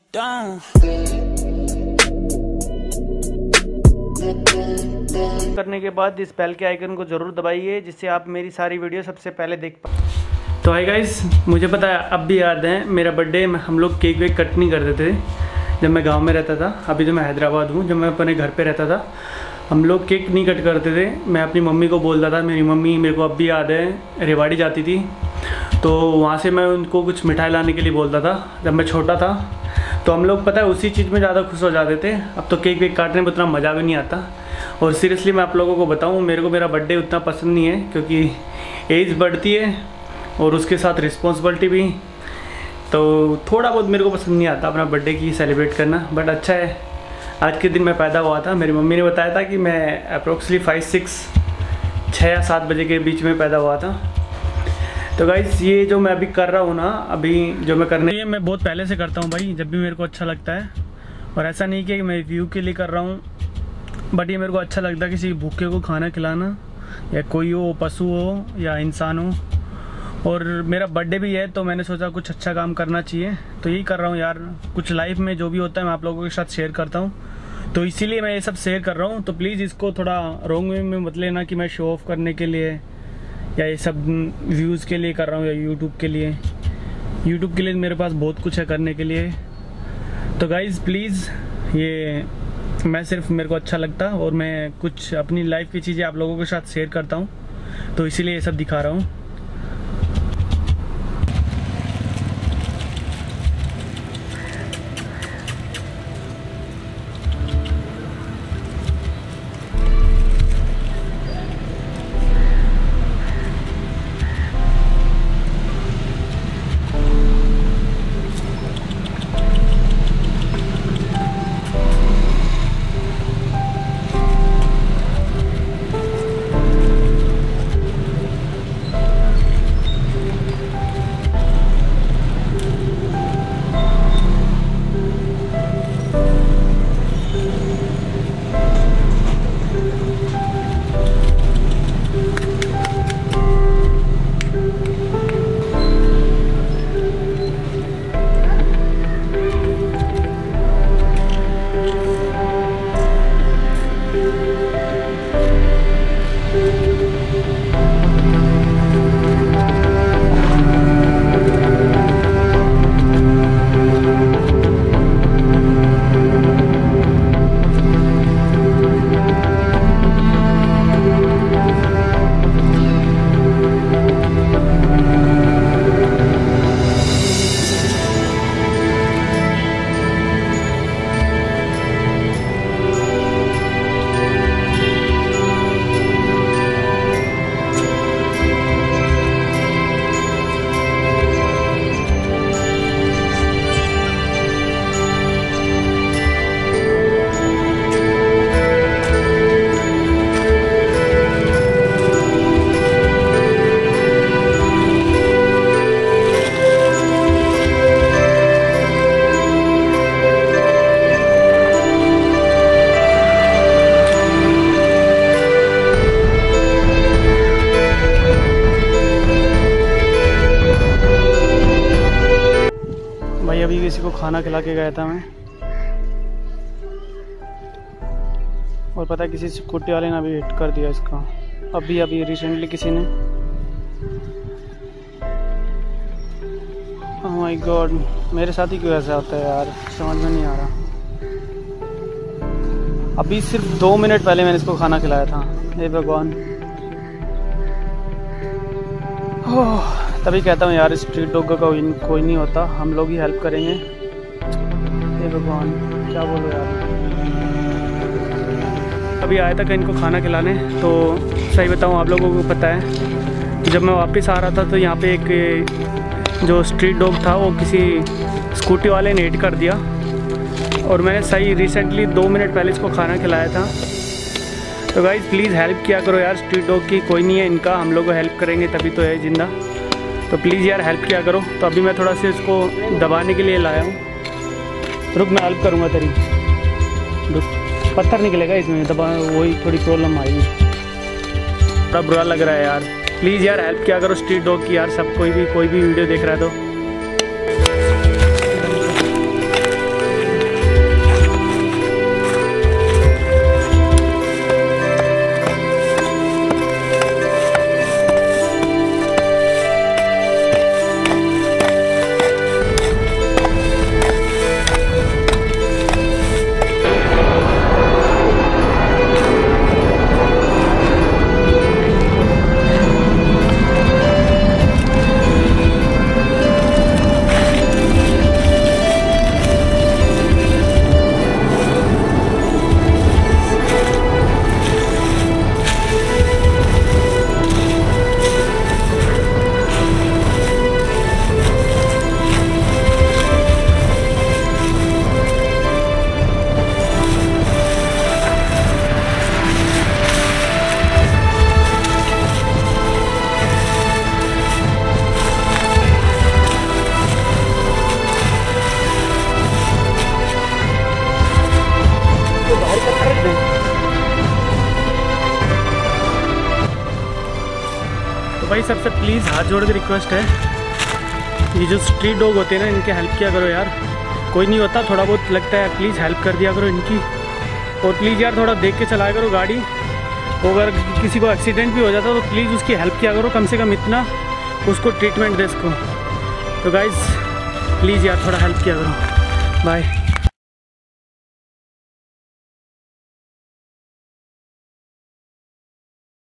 करने के बाद इस बेल के आइकन को ज़रूर दबाइए, जिससे आप मेरी सारी वीडियो सबसे पहले देख पाए। तो हाय गाइस, मुझे पता है अब भी याद है मेरा बर्थडे, हम लोग केक वेक कट नहीं करते थे जब मैं गांव में रहता था। अभी तो मैं हैदराबाद हूँ, जब मैं अपने घर पे रहता था हम लोग केक नहीं कट करते थे। मैं अपनी मम्मी को बोलता था, मेरी मम्मी मेरे को अब भी याद है रेवाड़ी जाती थी तो वहाँ से मैं उनको कुछ मिठाई लाने के लिए बोलता था जब मैं छोटा था। तो हम लोग पता है उसी चीज़ में ज़्यादा खुश हो जाते थे। अब तो केक वेक काटने में उतना मज़ा भी नहीं आता। और सीरियसली मैं आप लोगों को बताऊँ, मेरे को मेरा बर्थडे उतना पसंद नहीं है, क्योंकि एज बढ़ती है और उसके साथ रिस्पॉन्सिबिलिटी भी, तो थोड़ा बहुत मेरे को पसंद नहीं आता अपना बर्थडे की सेलिब्रेट करना। बट अच्छा है, आज के दिन मैं पैदा हुआ था। मेरी मम्मी ने बताया था कि मैं अप्रोक्सीमेटली 6 या 7 बजे के बीच में पैदा हुआ था। तो गाइस ये जो मैं अभी कर रहा हूँ ना, अभी जो मैं करने ये मैं बहुत पहले से करता हूँ भाई, जब भी मेरे को अच्छा लगता है। और ऐसा नहीं कि मैं व्यू के लिए कर रहा हूँ, बट ये मेरे को अच्छा लगता है किसी भूखे को खाना खिलाना, या कोई हो, पशु हो या इंसान हो। और मेरा बर्थडे भी है तो मैंने सोचा कुछ अच्छा काम करना चाहिए, तो यही कर रहा हूँ यार। कुछ लाइफ में जो भी होता है मैं आप लोगों के साथ शेयर करता हूँ, तो इसीलिए मैं ये सब शेयर कर रहा हूँ। तो प्लीज़ इसको थोड़ा रॉन्ग वे में मत लेना कि मैं शो ऑफ करने के लिए या ये सब व्यूज़ के लिए कर रहा हूँ, या यूट्यूब के लिए। यूट्यूब के लिए मेरे पास बहुत कुछ है करने के लिए। तो गाइज़ प्लीज़, ये मैं सिर्फ मेरे को अच्छा लगता और मैं कुछ अपनी लाइफ की चीज़ें आप लोगों के साथ शेयर करता हूँ, तो इसीलिए ये सब दिखा रहा हूँ। अभी किसी को खाना खिला के गया था मैं, और पता है किसी स्कूटी वाले ने अभी हिट कर दिया इसका, अभी रिसेंटली किसी ने। ओह माय गॉड, मेरे साथ ही क्यों ऐसा होता है यार, समझ में नहीं आ रहा। अभी सिर्फ 2 मिनट पहले मैंने इसको खाना खिलाया था। हे भगवान, तभी कहता हूँ यार, स्ट्रीट डॉग का कोई नहीं होता, हम लोग ही हेल्प करेंगे। हे भगवान, क्या बोलो यार। अभी आया था इनको खाना खिलाने, तो सही बताऊँ आप लोगों को पता है कि जब मैं वापस आ रहा था तो यहाँ पे एक जो स्ट्रीट डॉग था वो किसी स्कूटी वाले ने हिट कर दिया, और मैंने सही रिसेंटली 2 मिनट पहले इसको खाना खिलाया था। तो गाइज़ प्लीज़ हेल्प किया करो यार, स्ट्रीट डॉग की कोई नहीं है इनका, हम लोग को हेल्प करेंगे तभी तो है ज़िंदा। तो प्लीज़ यार हेल्प किया करो। तो अभी मैं थोड़ा सा इसको दबाने के लिए लाया हूँ, रुक मैं हेल्प करूँगा तेरी, रुक, पत्थर निकलेगा इसमें, दबा वही थोड़ी प्रॉब्लम आई, बड़ा बुरा लग रहा है यार। प्लीज़ यार हेल्प किया करो स्ट्रीट डॉग की यार, सब कोई भी वीडियो देख रहा है तो। तो भाई सबसे प्लीज़ हाथ जोड़ के रिक्वेस्ट है, ये जो स्ट्रीट डॉग होते हैं ना, इनके हेल्प किया करो यार। कोई नहीं होता, थोड़ा बहुत लगता है, प्लीज़ हेल्प कर दिया करो इनकी। और प्लीज़ यार थोड़ा देख के चलाया करो गाड़ी। अगर किसी को एक्सीडेंट भी हो जाता तो प्लीज़ उसकी हेल्प किया करो, कम से कम इतना उसको ट्रीटमेंट दे इसको। तो गाइज़ प्लीज़ यार थोड़ा हेल्प किया करो। बाय।